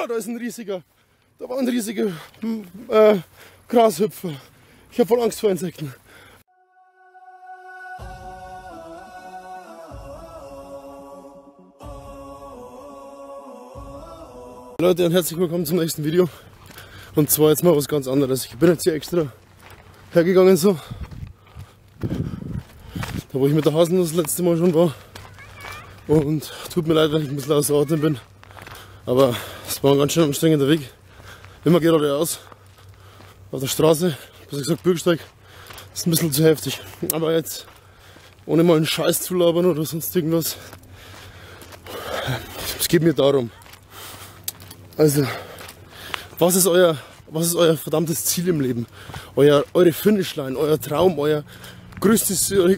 Oh, da ist ein riesiger, da war ein riesiger Grashüpfer. Ich habe voll Angst vor Insekten. Leute und herzlich willkommen zum nächsten Video. Und zwar jetzt mal was ganz anderes. Ich bin jetzt hier extra hergegangen so. Da wo ich mit der Haselnuss das letzte Mal schon war. Und tut mir leid, wenn ich ein bisschen außer Atem bin. Aber es war ein ganz schön anstrengender Weg. Immer geradeaus. Auf der Straße, was ich gesagt, Bürgersteig. Ist ein bisschen zu heftig. Aber jetzt, ohne mal einen Scheiß zu labern oder sonst irgendwas. Es geht mir darum. Also, was ist euer verdammtes Ziel im Leben? Eure Finishline, euer Traum, eure größte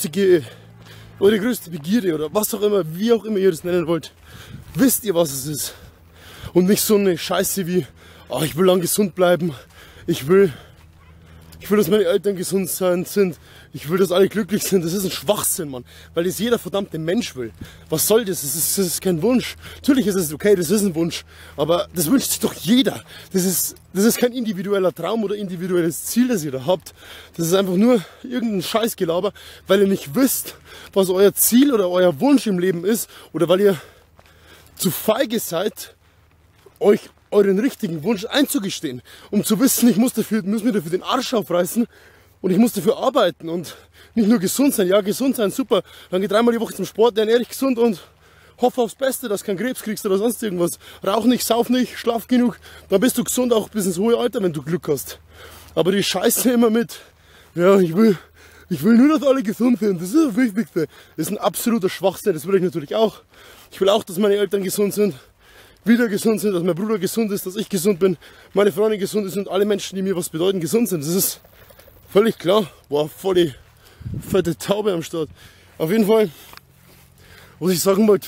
Begierde oder was auch immer, wie auch immer ihr das nennen wollt. Wisst ihr, was es ist? Und nicht so eine Scheiße wie, oh, ich will lang gesund bleiben, ich will, dass meine Eltern gesund sind, ich will, dass alle glücklich sind. Das ist ein Schwachsinn, Mann, weil das jeder verdammte Mensch will. Was soll das? Das ist kein Wunsch. Natürlich ist es okay, das ist ein Wunsch, aber das wünscht sich doch jeder. Das ist kein individueller Traum oder individuelles Ziel, das ihr da habt. Das ist einfach nur irgendein Scheißgelaber, weil ihr nicht wisst, was euer Ziel oder euer Wunsch im Leben ist, oder weil ihr zu feige seid, euch euren richtigen Wunsch einzugestehen, um zu wissen, ich muss mir dafür den Arsch aufreißen und ich muss dafür arbeiten und nicht nur gesund sein. Ja, gesund sein, super, dann geh 3-mal die Woche zum Sport, ernähre dich gesund und hoffe aufs Beste, dass du keinen Krebs kriegst oder sonst irgendwas. Rauch nicht, sauf nicht, schlaf genug, dann bist du gesund auch bis ins hohe Alter, wenn du Glück hast. Aber die Scheiße immer mit, ja, ich will nur, dass alle gesund sind, das ist das Wichtigste. Das ist ein absoluter Schwachsinn, das will ich natürlich auch. Ich will auch, dass meine Eltern gesund sind, wieder gesund sind, dass mein Bruder gesund ist, dass ich gesund bin, meine Freundin gesund ist und alle Menschen, die mir was bedeuten, gesund sind. Das ist völlig klar. Boah, voll die fette Taube am Start. Auf jeden Fall, was ich sagen wollte,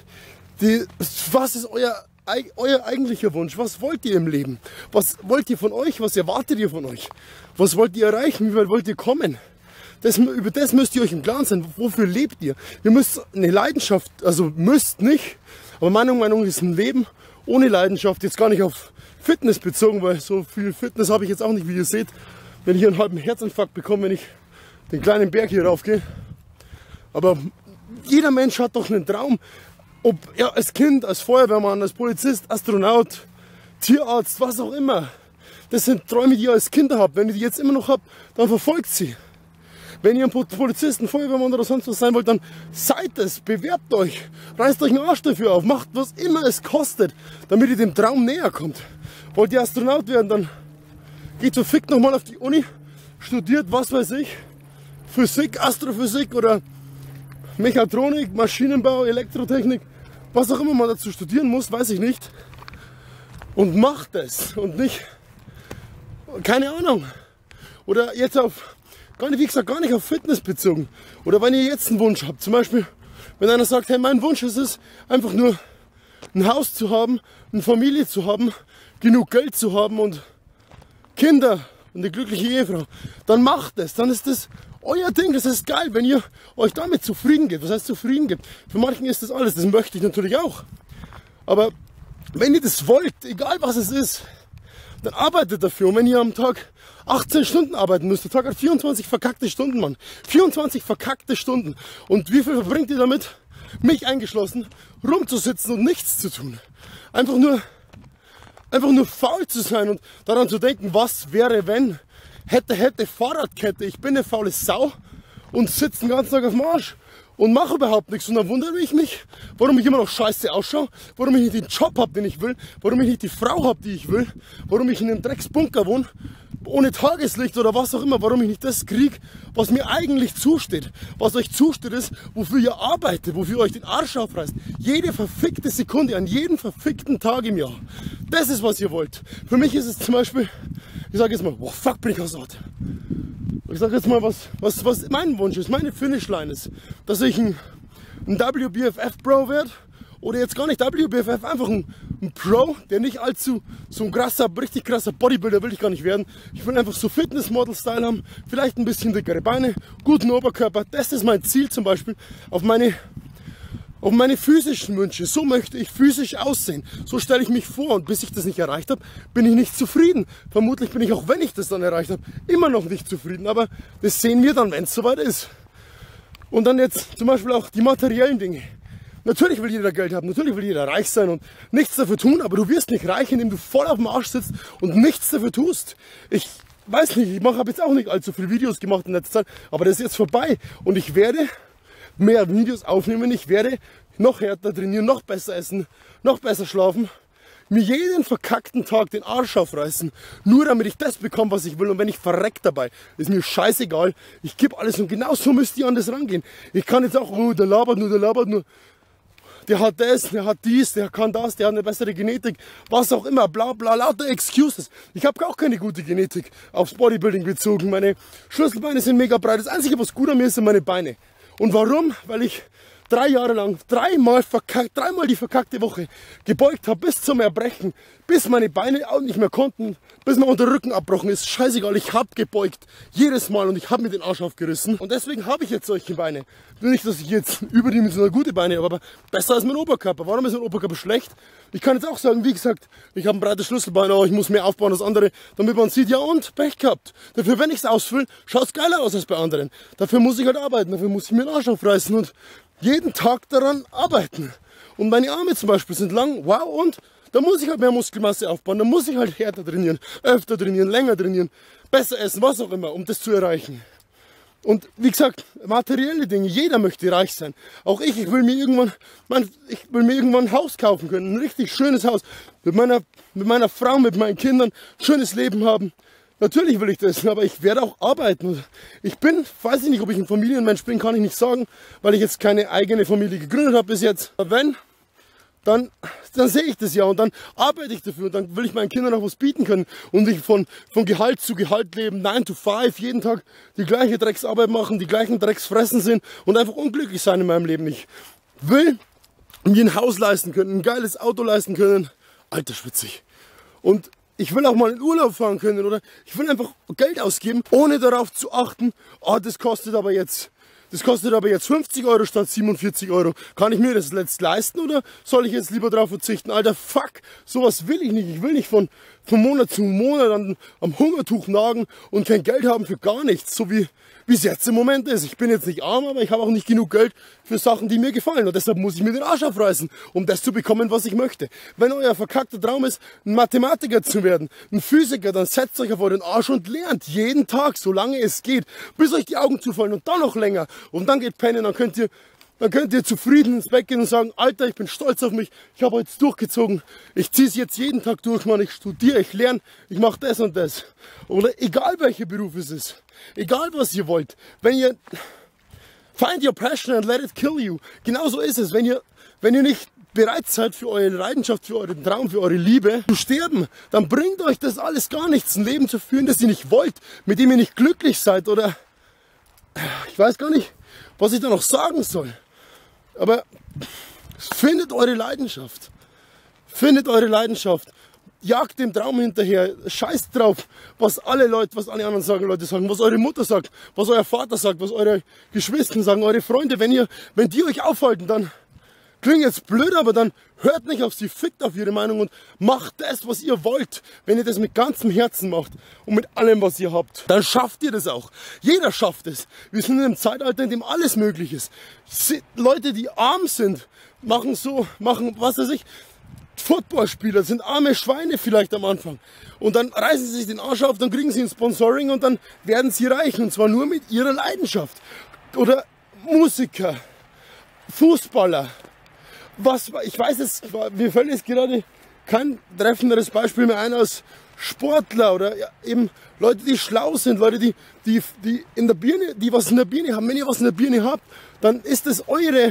was ist euer eigentlicher Wunsch? Was wollt ihr im Leben? Was wollt ihr von euch? Was erwartet ihr von euch? Was wollt ihr erreichen? Wie weit wollt ihr kommen? Über das müsst ihr euch im Klaren sein. Wofür lebt ihr? Ihr müsst eine Leidenschaft, also müsst nicht, aber meiner Meinung nach ist ein Leben ohne Leidenschaft, jetzt gar nicht auf Fitness bezogen, weil so viel Fitness habe ich jetzt auch nicht, wie ihr seht, wenn ich hier einen halben Herzinfarkt bekomme, wenn ich den kleinen Berg hier raufgehe. Aber jeder Mensch hat doch einen Traum, ob er als Kind, als Feuerwehrmann, als Polizist, Astronaut, Tierarzt, was auch immer. Das sind Träume, die ihr als Kinder habt. Wenn ihr die jetzt immer noch habt, dann verfolgt sie. Wenn ihr ein Polizisten, Feuerwehrmann oder sonst was sein wollt, dann seid es, bewerbt euch, reißt euch einen Arsch dafür auf, macht was immer es kostet, damit ihr dem Traum näher kommt. Wollt ihr Astronaut werden, dann geht verfickt nochmal auf die Uni, studiert, was weiß ich, Physik, Astrophysik oder Mechatronik, Maschinenbau, Elektrotechnik, was auch immer man dazu studieren muss, weiß ich nicht. Und macht es und nicht, keine Ahnung, oder jetzt auf... Wie gesagt, gar nicht auf Fitness bezogen. Oder wenn ihr jetzt einen Wunsch habt, zum Beispiel, wenn einer sagt, hey, mein Wunsch ist es, einfach nur ein Haus zu haben, eine Familie zu haben, genug Geld zu haben und Kinder und eine glückliche Ehefrau, dann macht es, dann ist das euer Ding, das ist geil, wenn ihr euch damit zufrieden gebt. Was heißt zufrieden gebt? Für manchen ist das alles, das möchte ich natürlich auch. Aber wenn ihr das wollt, egal was es ist, dann arbeitet dafür. Und wenn ihr am Tag 18 Stunden arbeiten müsst, der Tag hat 24 verkackte Stunden, Mann. 24 verkackte Stunden. Und wie viel verbringt ihr damit, mich eingeschlossen, rumzusitzen und nichts zu tun? Einfach nur faul zu sein und daran zu denken, was wäre, wenn, hätte, Fahrradkette, ich bin eine faule Sau und sitze den ganzen Tag auf dem Arsch und mache überhaupt nichts. Und dann wundere ich mich, warum ich immer noch scheiße ausschaue, warum ich nicht den Job habe, den ich will, warum ich nicht die Frau habe, die ich will, warum ich in einem Drecksbunker wohne, ohne Tageslicht oder was auch immer, warum ich nicht das kriege, was mir eigentlich zusteht. Was euch zusteht ist, wofür ihr arbeitet, wofür ihr euch den Arsch aufreißt. Jede verfickte Sekunde, an jedem verfickten Tag im Jahr. Das ist, was ihr wollt. Für mich ist es zum Beispiel, ich sage jetzt mal, boah, fuck, bin ich außer Atem. Ich sage jetzt mal, was mein Wunsch ist, meine Finishline ist, dass ich ein WBFF-Bro werde. Oder jetzt gar nicht WBFF, einfach ein Pro, der nicht allzu so ein richtig krasser Bodybuilder will ich gar nicht werden. Ich will einfach so Fitnessmodel-Style haben, vielleicht ein bisschen dickere Beine, guten Oberkörper. Das ist mein Ziel zum Beispiel, auf meine Auf meine physischen Wünsche, so möchte ich physisch aussehen, so stelle ich mich vor und bis ich das nicht erreicht habe, bin ich nicht zufrieden. Vermutlich bin ich, auch wenn ich das dann erreicht habe, immer noch nicht zufrieden, aber das sehen wir dann, wenn es soweit ist. Und dann jetzt zum Beispiel auch die materiellen Dinge. Natürlich will jeder Geld haben, natürlich will jeder reich sein und nichts dafür tun, aber du wirst nicht reich, indem du voll auf dem Arsch sitzt und nichts dafür tust. Ich weiß nicht, ich habe jetzt auch nicht allzu viele Videos gemacht in letzter Zeit, aber das ist jetzt vorbei und ich werde mehr Videos aufnehmen, ich werde noch härter trainieren, noch besser essen, noch besser schlafen, mir jeden verkackten Tag den Arsch aufreißen, nur damit ich das bekomme, was ich will, und wenn ich verreck dabei, ist mir scheißegal, ich gebe alles und genau so müsst ihr an das rangehen. Ich kann jetzt auch, oh, der labert nur, der hat das, der hat dies, der kann das, der hat eine bessere Genetik, was auch immer, bla bla, lauter Excuses. Ich habe auch keine gute Genetik aufs Bodybuilding bezogen, meine Schlüsselbeine sind mega breit, das Einzige, was gut an mir ist, sind meine Beine. Und warum? Weil ich 3 Jahre lang, dreimal die verkackte Woche gebeugt habe bis zum Erbrechen, bis meine Beine auch nicht mehr konnten, bis mein Unterrücken abbrochen ist. Scheißegal, ich habe gebeugt, jedes Mal, und ich habe mir den Arsch aufgerissen. Und deswegen habe ich jetzt solche Beine. Nicht, dass ich jetzt überdimensional gute Beine habe, aber besser als mein Oberkörper. Warum ist mein Oberkörper schlecht? Ich kann jetzt auch sagen, wie gesagt, ich habe ein breites Schlüsselbein, aber ich muss mehr aufbauen als andere, damit man sieht, ja und, Pech gehabt. Dafür, wenn ich es ausfülle, schaut es geiler aus als bei anderen. Dafür muss ich halt arbeiten, dafür muss ich mir den Arsch aufreißen und jeden Tag daran arbeiten. Und meine Arme zum Beispiel sind lang, wow, und da muss ich halt mehr Muskelmasse aufbauen, da muss ich halt härter trainieren, öfter trainieren, länger trainieren, besser essen, was auch immer, um das zu erreichen. Und wie gesagt, materielle Dinge, jeder möchte reich sein. Auch ich will mir irgendwann ein Haus kaufen können, ein richtig schönes Haus, mit meiner Frau, mit meinen Kindern, ein schönes Leben haben. Natürlich will ich das, aber ich werde auch arbeiten. Weiß ich nicht, ob ich ein Familienmensch bin, kann ich nicht sagen, weil ich jetzt keine eigene Familie gegründet habe bis jetzt. Aber wenn, dann sehe ich das ja und dann arbeite ich dafür und dann will ich meinen Kindern auch was bieten können und nicht von Gehalt zu Gehalt leben, 9 to 5, jeden Tag die gleiche Drecksarbeit machen, die gleichen Drecksfressen sind und einfach unglücklich sein in meinem Leben. Ich will mir ein Haus leisten können, ein geiles Auto leisten können. Alter, schwitzig. Und ich will auch mal in Urlaub fahren können oder ich will einfach Geld ausgeben, ohne darauf zu achten, oh, das kostet aber jetzt 50 Euro statt 47 Euro. Kann ich mir das jetzt leisten oder soll ich jetzt lieber darauf verzichten? Alter, fuck, sowas will ich nicht. Ich will nicht von Monat zu Monat am Hungertuch nagen und kein Geld haben für gar nichts, so wie es jetzt im Moment ist. Ich bin jetzt nicht arm, aber ich habe auch nicht genug Geld für Sachen, die mir gefallen. Und deshalb muss ich mir den Arsch aufreißen, um das zu bekommen, was ich möchte. Wenn euer verkackter Traum ist, ein Mathematiker zu werden, ein Physiker, dann setzt euch auf euren Arsch und lernt jeden Tag, solange es geht, bis euch die Augen zufallen und dann noch länger. Und dann geht pennen, dann könnt ihr zufrieden ins Bett gehen und sagen, Alter, ich bin stolz auf mich, ich habe heute durchgezogen, ich ziehe es jetzt jeden Tag durch, Mann, ich studiere, ich lerne, ich mache das und das. Oder egal welcher Beruf es ist, egal was ihr wollt, wenn ihr find your passion and let it kill you, genauso ist es, wenn ihr nicht bereit seid für eure Leidenschaft, für euren Traum, für eure Liebe zu sterben, dann bringt euch das alles gar nichts, ein Leben zu führen, das ihr nicht wollt, mit dem ihr nicht glücklich seid oder ich weiß gar nicht, was ich da noch sagen soll. Aber findet eure Leidenschaft. Findet eure Leidenschaft. Jagt dem Traum hinterher. Scheißt drauf, was alle anderen sagen, Leute sagen, was eure Mutter sagt, was euer Vater sagt, was eure Geschwister sagen, eure Freunde. Wenn die euch aufhalten, dann klingt jetzt blöd, aber dann hört nicht auf sie, fickt auf ihre Meinung und macht das, was ihr wollt. Wenn ihr das mit ganzem Herzen macht und mit allem, was ihr habt, dann schafft ihr das auch. Jeder schafft es. Wir sind in einem Zeitalter, in dem alles möglich ist. Leute, die arm sind, machen was weiß ich, Footballspieler, sind arme Schweine vielleicht am Anfang. Und dann reißen sie sich den Arsch auf, dann kriegen sie ein Sponsoring und dann werden sie reich. Und zwar nur mit ihrer Leidenschaft. Oder Musiker, Fußballer. Ich weiß es, mir fällt jetzt gerade kein treffenderes Beispiel mehr ein als Sportler oder ja, eben Leute, die schlau sind, Leute, die was in der Birne haben. Wenn ihr was in der Birne habt, dann ist es euer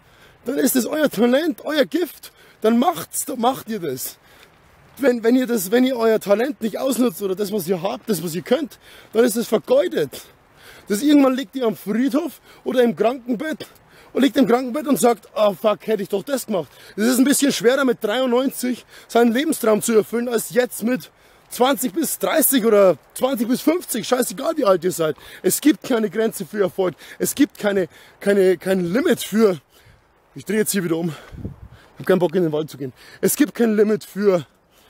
Talent, euer Gift. Dann macht ihr das. Wenn ihr euer Talent nicht ausnutzt oder das, was ihr habt, das, was ihr könnt, dann ist es vergeudet. Irgendwann liegt ihr am Friedhof oder im Krankenbett und liegt im Krankenbett und sagt, oh fuck, hätte ich doch das gemacht. Es ist ein bisschen schwerer mit 93 seinen Lebenstraum zu erfüllen, als jetzt mit 20 bis 30 oder 20 bis 50, scheißegal wie alt ihr seid. Es gibt keine Grenze für Erfolg. Es gibt kein Limit für Ich drehe jetzt hier wieder um. Ich habe keinen Bock in den Wald zu gehen. Es gibt kein Limit für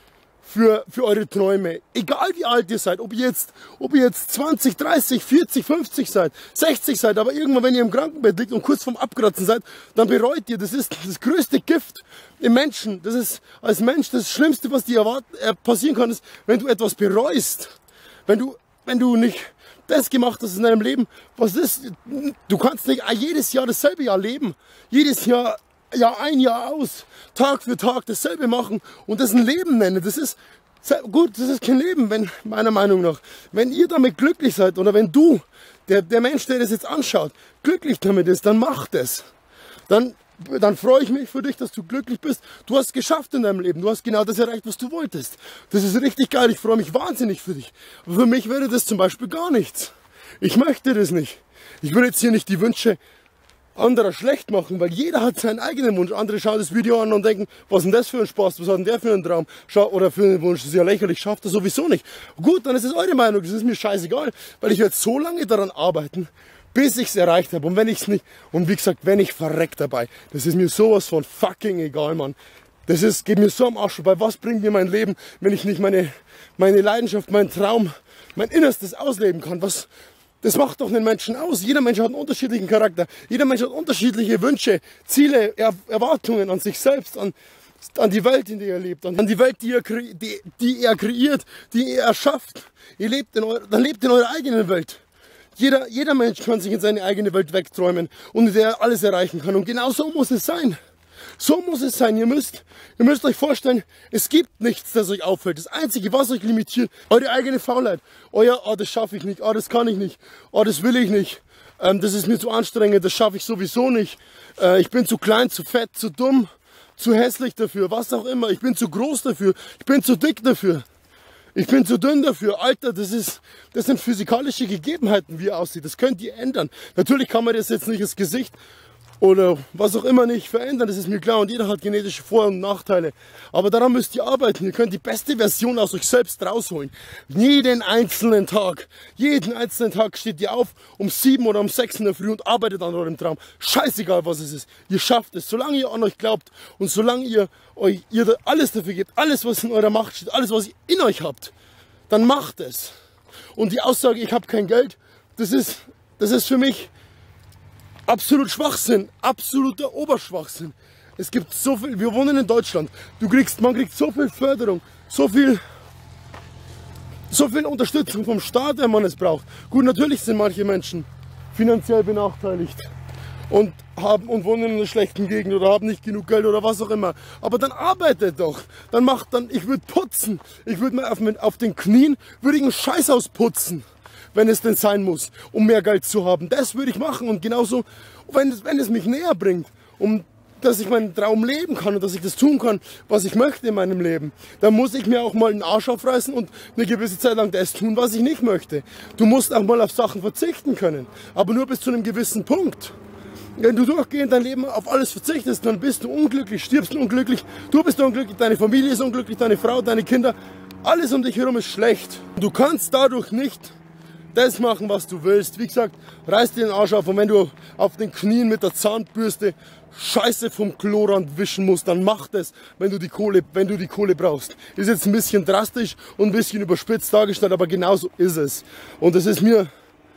eure Träume. Egal wie alt ihr seid, ob ihr jetzt 20, 30, 40, 50 seid, 60 seid, aber irgendwann, wenn ihr im Krankenbett liegt und kurz vorm Abkratzen seid, dann bereut ihr. Das ist das größte Gift im Menschen. Das ist als Mensch das Schlimmste, was dir passieren kann, ist, wenn du etwas bereust. Wenn du nicht das gemacht hast in deinem Leben, was ist, du kannst nicht jedes Jahr dasselbe Jahr leben. Jedes Jahr ein Jahr aus, Tag für Tag dasselbe machen und das ein Leben nennen. Das ist gut, das ist kein Leben, meiner Meinung nach. Wenn ihr damit glücklich seid oder wenn du, der Mensch, der das jetzt anschaut, glücklich damit ist, dann macht es. Dann freue ich mich für dich, dass du glücklich bist. Du hast es geschafft in deinem Leben. Du hast genau das erreicht, was du wolltest. Das ist richtig geil. Ich freue mich wahnsinnig für dich. Aber für mich wäre das zum Beispiel gar nichts. Ich möchte das nicht. Ich will jetzt hier nicht die Wünsche anderer schlecht machen, weil jeder hat seinen eigenen Wunsch. Andere schauen das Video an und denken, was ist denn das für ein Spaß, was hat denn der für einen Traum oder für einen Wunsch, das ist ja lächerlich, schafft er sowieso nicht. Gut, dann ist es eure Meinung, das ist mir scheißegal, weil ich werde so lange daran arbeiten, bis ich es erreicht habe. Und wenn ich es nicht, und wie gesagt, wenn ich verreck dabei, das ist mir sowas von fucking egal, Mann. Geht mir so am Arsch vorbei. Was bringt mir mein Leben, wenn ich nicht meine Leidenschaft, meinen Traum, mein Innerstes ausleben kann? Das macht doch einen Menschen aus. Jeder Mensch hat einen unterschiedlichen Charakter. Jeder Mensch hat unterschiedliche Wünsche, Ziele, Erwartungen an sich selbst, an die Welt, in der er lebt, an die Welt, die er kreiert, die er erschafft. Dann lebt in eurer eigenen Welt. Jeder Mensch kann sich in seine eigene Welt wegträumen und in der er alles erreichen kann. Und genau so muss es sein. So muss es sein. Ihr müsst euch vorstellen, es gibt nichts, das euch auffällt. Das Einzige, was euch limitiert, eure eigene Faulheit. Das schaffe ich nicht, das kann ich nicht, das will ich nicht, das ist mir zu anstrengend, das schaffe ich sowieso nicht. Ich bin zu klein, zu fett, zu dumm, zu hässlich dafür, was auch immer. Ich bin zu groß dafür, ich bin zu dick dafür. Ich bin zu dünn dafür. Alter, das sind physikalische Gegebenheiten, wie er aussieht. Das könnt ihr ändern. Natürlich kann man das jetzt nicht das Gesicht oder was auch immer nicht verändern, das ist mir klar, und jeder hat genetische Vor- und Nachteile. Aber daran müsst ihr arbeiten. Ihr könnt die beste Version aus euch selbst rausholen. Jeden einzelnen Tag steht ihr auf um 7 oder um 6 in der Früh und arbeitet an eurem Traum. Scheißegal, was es ist. Ihr schafft es. Solange ihr an euch glaubt und solange ihr alles dafür gebt, alles, was in eurer Macht steht, alles, was ihr in euch habt, dann macht es. Und die Aussage, ich habe kein Geld, das ist für mich absolut Schwachsinn, absoluter Oberschwachsinn. Es gibt so viel, wir wohnen in Deutschland, man kriegt so viel Förderung, so viel Unterstützung vom Staat, wenn man es braucht. Gut, natürlich sind manche Menschen finanziell benachteiligt und wohnen in einer schlechten Gegend oder haben nicht genug Geld oder was auch immer. Aber dann arbeitet doch, ich würde putzen, ich würde mal auf den Knien, würde ich ein Scheißhaus putzen, wenn es denn sein muss, um mehr Geld zu haben. Das würde ich machen, und genauso, wenn es mich näher bringt, dass ich meinen Traum leben kann und dass ich das tun kann, was ich möchte in meinem Leben, dann muss ich mir auch mal den Arsch aufreißen und eine gewisse Zeit lang das tun, was ich nicht möchte. Du musst auch mal auf Sachen verzichten können, aber nur bis zu einem gewissen Punkt. Wenn du durchgehend dein Leben auf alles verzichtest, dann bist du unglücklich, stirbst unglücklich, du bist unglücklich, deine Familie ist unglücklich, deine Frau, deine Kinder, alles um dich herum ist schlecht. Du kannst dadurch nicht das machen, was du willst. Wie gesagt, reiß dir den Arsch auf, und wenn du auf den Knien mit der Zahnbürste Scheiße vom Klorand wischen musst, dann mach das, wenn du die Kohle brauchst. Ist jetzt ein bisschen drastisch und ein bisschen überspitzt dargestellt, aber genauso ist es. Und das ist mir...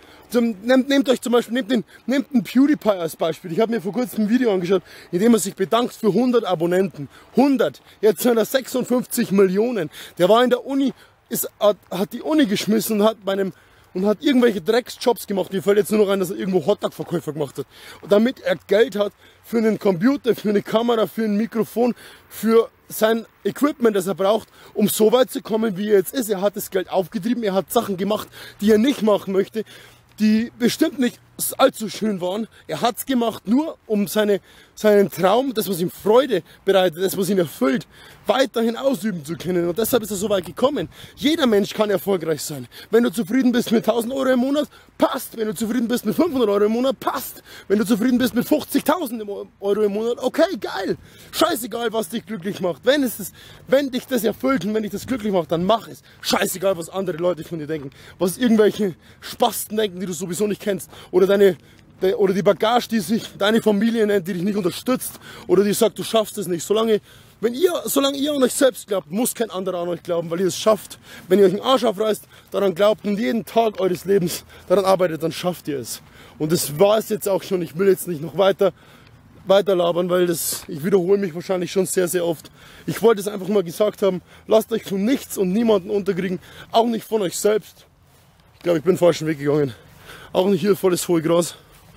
Nehmt euch zum Beispiel, nehmt einen PewDiePie als Beispiel. Ich habe mir vor kurzem ein Video angeschaut, in dem er sich bedankt für 100 Abonnenten. 100! Jetzt sind er 56 Millionen. Der war in der Uni, hat die Uni geschmissen und hat irgendwelche Drecksjobs gemacht. Mir fällt jetzt nur noch ein, dass er irgendwo Hotdog-Verkäufer gemacht hat. Und damit er Geld hat für einen Computer, für eine Kamera, für ein Mikrofon, für sein Equipment, das er braucht, um so weit zu kommen, wie er jetzt ist. Er hat das Geld aufgetrieben, er hat Sachen gemacht, die er nicht machen möchte, die bestimmt nicht allzu schön waren. Er hat es gemacht, nur um seinen Traum, das was ihm Freude bereitet, das was ihn erfüllt, weiterhin ausüben zu können. Und deshalb ist er so weit gekommen. Jeder Mensch kann erfolgreich sein. Wenn du zufrieden bist mit 1000 Euro im Monat, passt. Wenn du zufrieden bist mit 500 Euro im Monat, passt. Wenn du zufrieden bist mit 50.000 Euro im Monat, okay, geil. Scheißegal, was dich glücklich macht. Wenn dich das erfüllt und wenn dich das glücklich macht, dann mach es. Scheißegal, was andere Leute von dir denken. Was irgendwelche Spasten denken, die du sowieso nicht kennst. Oder oder die Bagage, die sich deine Familie nennt, die dich nicht unterstützt oder die sagt, du schaffst es nicht. Solange ihr an euch selbst glaubt, muss kein anderer an euch glauben, weil ihr es schafft. Wenn ihr euch einen Arsch aufreißt, daran glaubt und jeden Tag eures Lebens daran arbeitet, dann schafft ihr es. Und das war es jetzt auch schon. Ich will jetzt nicht noch weiter labern, weil ich wiederhole mich wahrscheinlich schon sehr, sehr oft. Ich wollte es einfach mal gesagt haben, lasst euch von nichts und niemanden unterkriegen, auch nicht von euch selbst. Ich glaube, ich bin den falschen Weg gegangen. Auch nicht hier volles hohe Gras.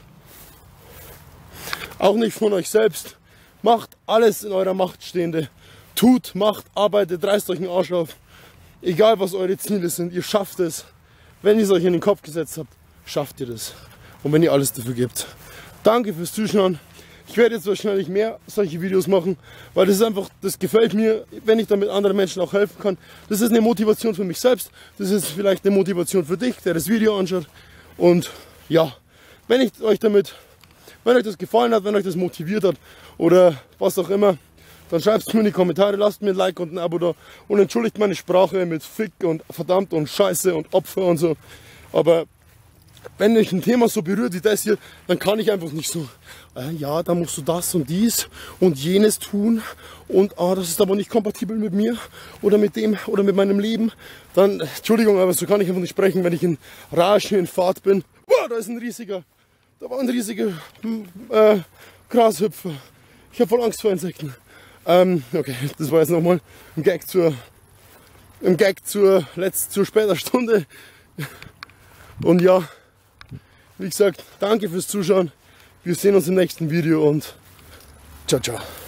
Auch nicht von euch selbst. Macht alles in eurer Macht Stehende. Tut, macht, arbeitet, reißt euch den Arsch auf. Egal was eure Ziele sind, ihr schafft es. Wenn ihr es euch in den Kopf gesetzt habt, schafft ihr das. Und wenn ihr alles dafür gebt. Danke fürs Zuschauen. Ich werde jetzt wahrscheinlich mehr solche Videos machen, weil das ist einfach, das gefällt mir, wenn ich damit anderen Menschen auch helfen kann. Das ist eine Motivation für mich selbst. Das ist vielleicht eine Motivation für dich, der das Video anschaut. Und ja, wenn euch das gefallen hat, wenn euch das motiviert hat oder was auch immer, dann schreibt es mir in die Kommentare, lasst mir ein Like und ein Abo da und entschuldigt meine Sprache mit Fick und verdammt und Scheiße und Opfer und so. Aber wenn euch ein Thema so berührt wie das hier, dann kann ich einfach nicht so, ja, da musst du das und dies und jenes tun und das ist aber nicht kompatibel mit mir oder mit dem oder mit meinem Leben. Dann, Entschuldigung, aber so kann ich einfach nicht sprechen, wenn ich in Rage, in Fahrt bin. Wow, da war ein riesiger Grashüpfer. Ich habe voll Angst vor Insekten. Okay, das war jetzt nochmal ein Gag zur später Stunde. Und ja, wie gesagt, danke fürs Zuschauen. Wir sehen uns im nächsten Video und ciao, ciao.